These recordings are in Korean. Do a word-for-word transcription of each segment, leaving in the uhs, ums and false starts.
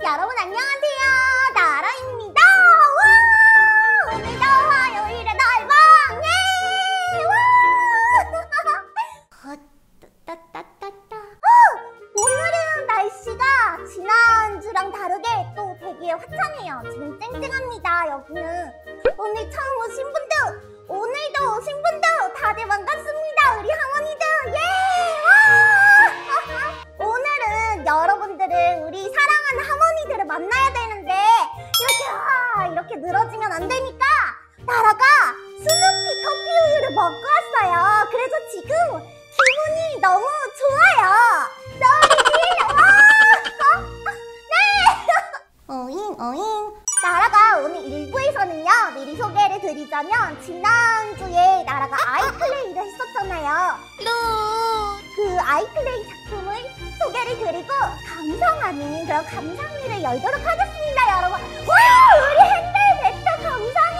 여러분 안녕하세요, 나라입니다. 와! 오늘도 화요일에 날방! 예! 와! 따따따따. 오늘은 날씨가 지난주랑 다르게 또 되게 화창해요. 지금 쨍쨍합니다, 여기는. 오늘 처음 오신 분들, 오늘도 오신 분들 다들 반갑습니다, 우리 할머니들. 예! 와! 오늘은 여러분들은 우리 사랑하는 할머니들을 만나야 되는데 이렇게 아, 이렇게 늘어지면 안 되니까 나라가 스누피 커피 우유를 먹고 왔어요. 그래서 지금 기분이 너무 좋아요. 너무 와! 네! 어잉 어잉. 나라가 오늘 일 부에서는요, 미리 소개를 드리자면 지난주에 나라가 아이클레이를 했었잖아요. 그 아이클레이 작품을 소개를 드리고 감상하는 그런 감상회를 열도록 하겠습니다, 여러분. 와! 우리 핸들 벡터 감상회!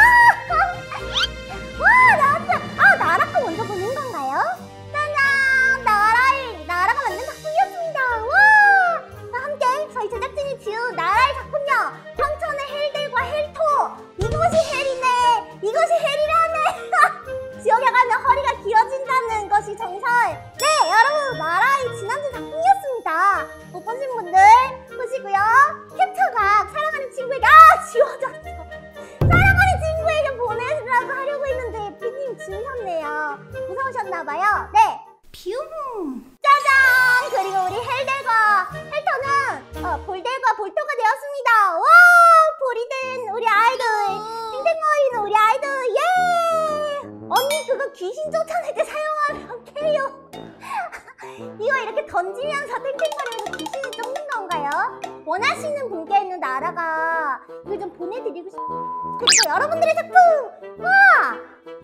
와! 와! 나왔어! 아, 나라가 먼저 보는 건가요? 짜잔! 나라의, 나라가 만든 작품이었습니다. 와! 자, 함께 저희 제작진이 지은 나라의 작품요, 황천의 헬들과 헬토! 이것이 헬이네! 이것이 헬이라네! 지역에 가면 허리가 길어진다는 것이 정설! 네, 여러분, 나라의 지난주 작품이었습니다. 못 보신 분들 보시고요. 캡처각 사랑하는 친구에게, 아! 지워졌어! 사랑하는 친구에게 보내주라고 하려고 했는데 피디님 지우셨네요. 무서우셨나봐요. 네! 퓨! 짜잔! 그리고 우리 헬들과 헬터는 어, 볼들과 볼토가 되었습니다. 와! 볼이 된 우리 아이들! 땡땡거리는 우리 아이들! 예! 언니, 그거 귀신 쫓아낼 때 사용하면 캐요. 이거 이렇게 던지면서 땡땡거리면서 귀신을 쫓는 건가요? 원하시는 분께는 나라가 이걸 좀 보내드리고 싶어요. 그리고 여러분들의 작품! 와!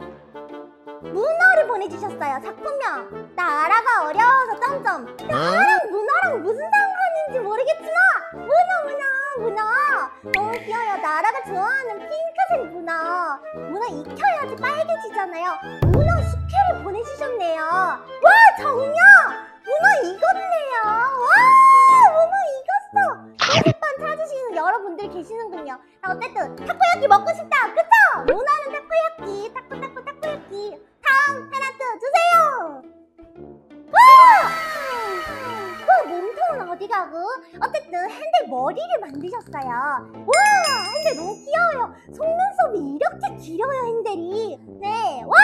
문어를 보내주셨어요. 작품명 나라가 어려워서 점점. 나랑 문어랑 무슨 상관인지 모르겠지만 문어 문어 문어 너무 귀여워요. 나라가 좋아하는 핑크색 문어. 문어 익혀야지 빨개지잖아요. 문어 숙회를 보내주셨네요. 와, 정녕! 문어 익었네요. 와, 문어 익었어. 메뉴판 찾으시는 여러분들 계시는군요. 자, 어쨌든 타코야끼 먹고 싶다, 그쵸? 문어는 타코야끼, 타코 타코 타코야끼. 다음 페나트 주세요. 와! 그 몸통은 어디 가고? 어쨌든 핸들 머리를 만드셨어요. 와! 핸들 너무 귀여워요. 속눈썹이 이렇게 길어요, 핸들이. 네. 와!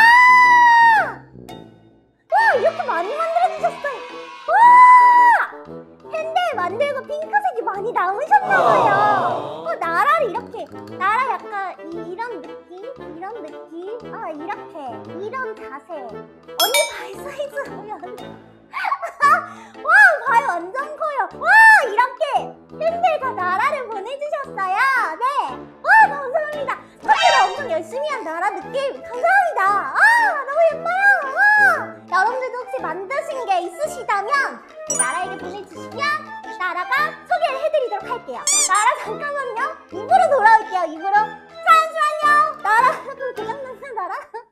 와! 이렇게 많이 만들어주셨어요. 와! 핸들 만들고 핑크색이 많이 남으셨나봐요. 어, 나라를 이렇게, 나라 약간 이, 이런 느낌? 이런 느낌? 아, 이렇게, 이런 자세. 언니 발 사이즈 보면 와, 발 완전 커요. 와, 이렇게 핸들과 나라를 보내주셨어요. 네. 와, 감사합니다. 스타트를 엄청 열심히 한 나라 느낌 감사합니다. 아, 너무 예뻐요. 와. 여러분들도 혹시 만드신 게 있으시다면 나라에게 보내주시면 나라가 소개를 해드리도록 할게요. 나라 잠깐만요. 입으로 돌아올게요. 입으로. 잠시만요. 나라 조금 고장났어요, 나라.